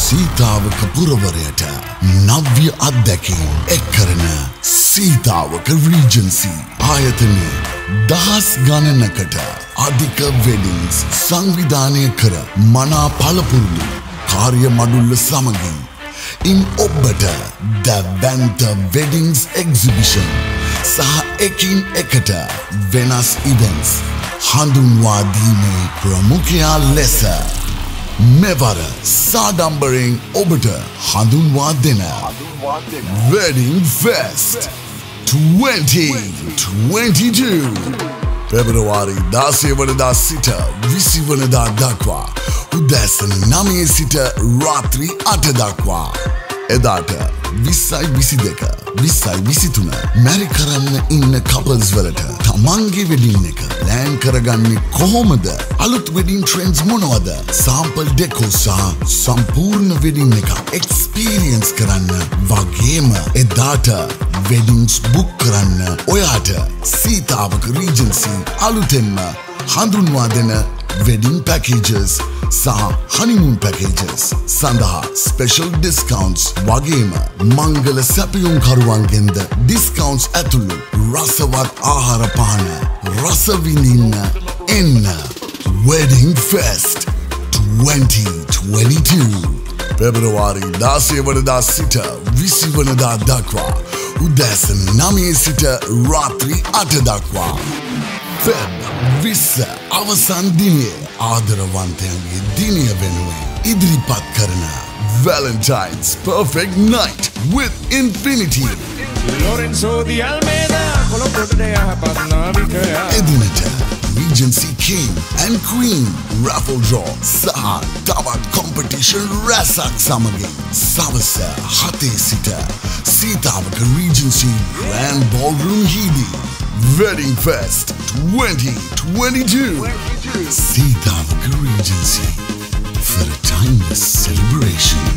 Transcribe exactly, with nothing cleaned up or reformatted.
Seethawaka පුරවරයට නව්‍ය අත්දැකීම් එක් කරන Seethawaka Regency ආයතනයේ දහස් ගණනකට අධික වෙඩින්ග්ස් සංවිධානය කර මනා පළපුරුදු කාර්ය මඩුල්ල සමගින් ඉන් ඔබට The Banter Weddings Exhibition සහ එකින් එකට වෙනස් events හඳුන්වා දීමේ ප්‍රමුඛයා ලෙස මෙවර සාඩම්බරෙන් ඔබට හඳුන්වා දෙන Wedding Fest twenty twenty-two පෙබරවාරි දාසය වනදා සිට විසි වනදා දක්වා උදෑසන නවය සිට රාත්‍රී අට දක්වා එදාට විස්සයි විසි දෙක විස්සයි විසි තුන මැරි කරන්න ඉන්න කපල්ස් වලට තමන්ගේ වෙඩින් එක ප්ලෑන් කරගන්නේ කොහොමද අලුත් වෙඩින් ට්‍රෙන්ඩ්ස් මොනවද සාම්පල් ඩෙකෝ සහ සම්පූර්ණ වෙඩින් එක එක්ස්පීරියන්ස් කරන්න වගේම එදාට වෙඩින්ස් බුක් කරන්න ඔයාට Seethawaka Regency අලුතෙන්ම හඳුන්වා දෙන wedding packages සහ honeymoon packages සඳහා special discounts වගේම මංගල සැපයුම් කරුවන්ගෙන්ද discounts ඇතුළු රසවත් ආහාර පාන රස විඳින්න එන්න Wedding Fest twenty twenty-two පෙබරවාරි දාසය වනදා සිට විසි වනදා දක්වා උදෑසන නවය සිට රාත්‍රී අට දක්වා Feb විස්ස අවසන් දිනයේ ආදරවන්තයන්ගේ දිනය වෙනුවෙන් ඉදිරිපත් කරන Valentines Perfect Night with Infinity එදිනට Regency King and Queen raffle draw සහ තවත් competition රැසක් සමගින් සවස හතේ සිට Seethawaka Regency Grand Ballroom හිදී Wedding Fest twenty twenty-two Seethawaka Regency for a timeless celebration.